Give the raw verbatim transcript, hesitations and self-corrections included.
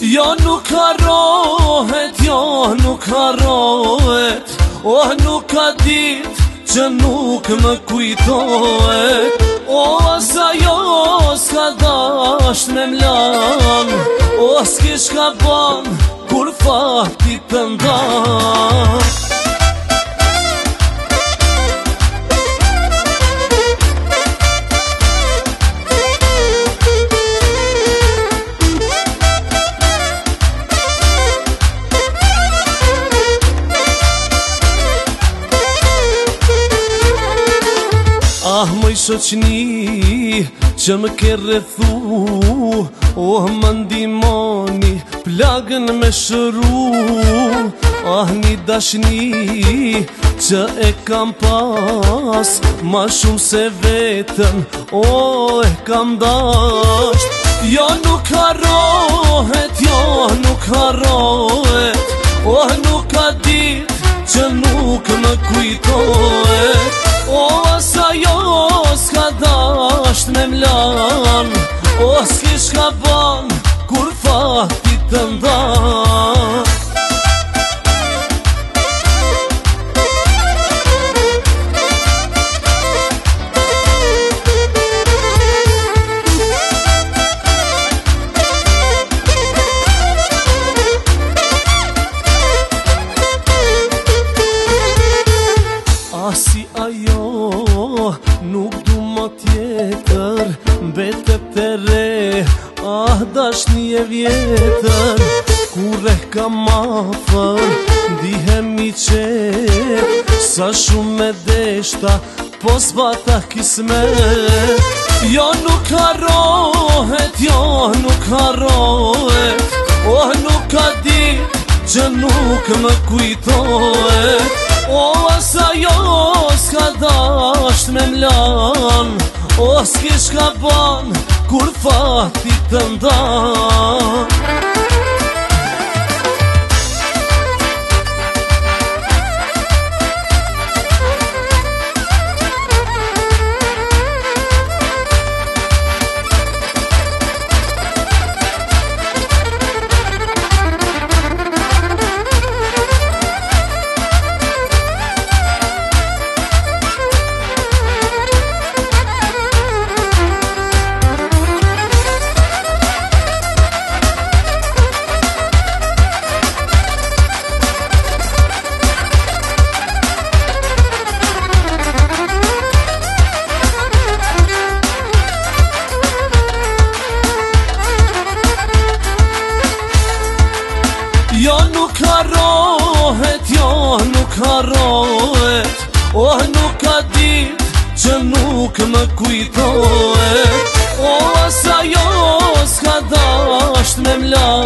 Jo nuk harrohet, jo nuk harrohet. Oh, nuk ka dit që nuk më kujtohet. Oh, sa jo s'ka dasht me mlan. Oh, s'kish ka ban kur fati të ndan. Ah, mëj shoqni që më ke rrethu, oh, më ndimoni plagën me shëru. Ah, një dashni që e kam pas ma shumë se vetën, oh, e kam dasht. Jo nuk harrohet, jo nuk harrohet. Oh, nuk ka dit që nuk më kujtohet. Oh, sa jo s'ka dasht me mlan. Oh, s'kish ka ban kur fati të ndan. Si ajo nuk du më tjetër, mbetet të re, ah, dashni e vjetër. Kur e kam afer, ndihem i qet, sa shumë me deshta, po s'bata kismet. Jo nuk harrohet, jo nuk harrohet. Oh, nuk ka dit që nuk më kujtohet. Oh, sa jo s'ka dasht me mlan. Oh, s'kish ka ban kur fati të ndan. Jo nuk harrohet, jo nuk harrohet. Oh, nuk ka dit që nuk më kujtohet. Oh, sa jo s'ka dasht me mlan.